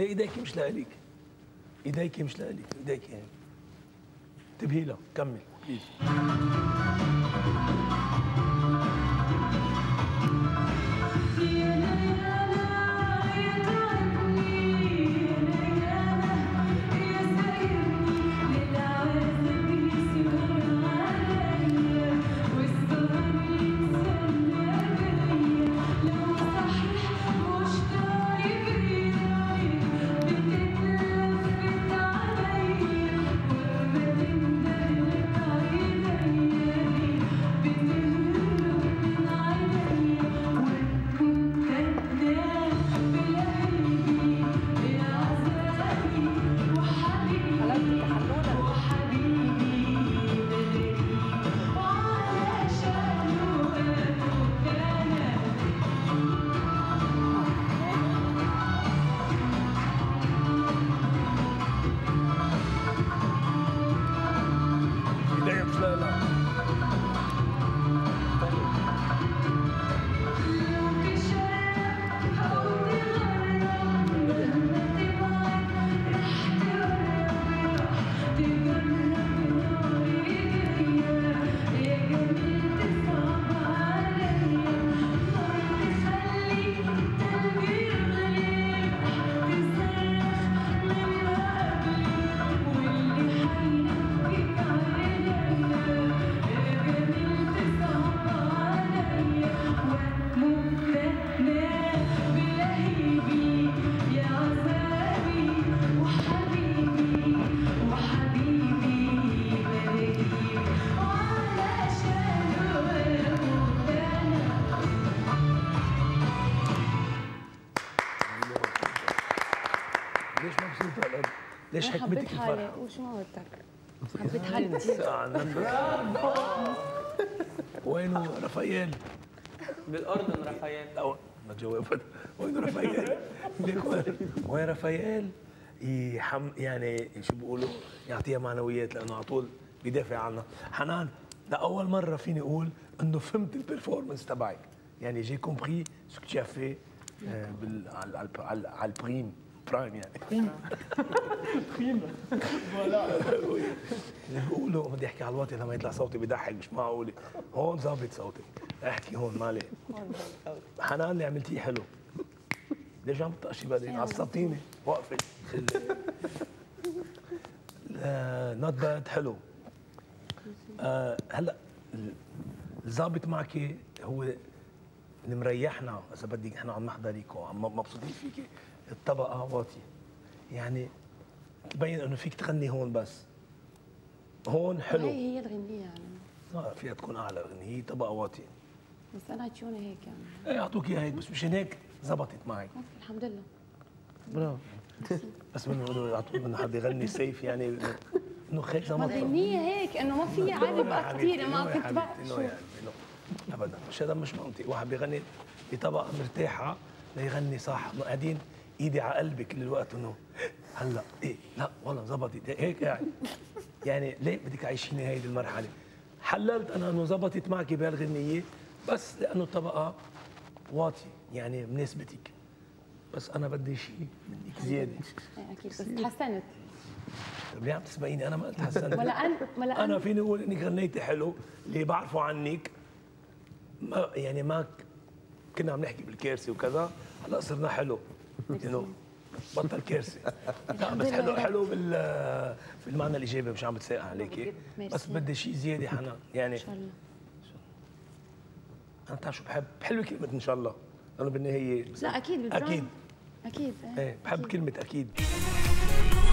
ليه ايديك مش لإلك؟ ايديك مش لإلك، ايديك يعني انتبهي لها، كمل بليز. ليش مبسوطة هالقد؟ ليش حكمتك الفرحة؟ وشو ما بدك؟ حبيت حالي كثير. وينه رافائيل؟ بالاردن رافائيل. لا ما تجاوب. وينه رافائيل؟ وين رافائيل؟ يعني شو بيقولوا؟ يعطيها معنويات لانه على طول بيدافع عنها. حنان لأول مرة فيني أقول إنه فهمت البرفورمانس تبعك، يعني جي كومبري سو كو تي في على البريم برايم يعني. بريم فوالا. بيقولوا بدي احكي على الواطي لما يطلع صوتي بضحك، مش معقولة. هون ظابط صوتي، احكي هون مالي. حنان اللي عملتيه حلو. ليش عم تطقشي بعدين؟ عصبتيني، وقفي. نوت باد حلو. هلا الظابط معك هو اللي مريحنا، اذا بدك احنا عم نحضرك وعم مبسوطين فيكي. الطبقه واطيه، يعني تبين انه فيك تغني هون بس. هون حلو. هي الغنية يعني. فيها تكون اعلى غنية، هي طبقه واطيه. بس انا تيوني هيك يعني. ايه اعطوك اياها هيك، بس مشان هيك زبطت معك. الحمد لله. برافو. بس بدهم يعطوك من حد يغني سيف يعني انه خير زبطت. الغنية هيك انه ما في عادي بقى كثير، ما كنت بقى شو ابدا، مش هذا مش منطق. واحد بيغني بطبقه مرتاحه ليغني صح، قاعدين ايدي على قلبك كل الوقت انه هلا ايه لا والله زبطت هيك يعني ليه بدك تعيشيني هيدي المرحله؟ حللت انا انه زبطت معك بهالغنيه بس لانه الطبقه واطيه يعني بنسبتك، بس انا بدي شيء منك زياده. اكيد بس تحسنت. طيب ليه عم تسبقيني؟ انا ما قلت حسنت. ولا انا فيني اقول انك غنيتي حلو، اللي بعرفه عنك ما يعني ما كنا عم نحكي بالكارثه وكذا، هلا صرنا حلو انه بطل كارثه. لا بس حلو بالمعنى الايجابي، مش عم بتساءل عليكي، بس بدي شيء زياده حنان يعني. ان شاء الله. انا بتعرف شو بحب؟ حلوه كلمه ان شاء الله، لانه بالنهايه لا اكيد اكيد اكيد ايه بحب كلمه اكيد.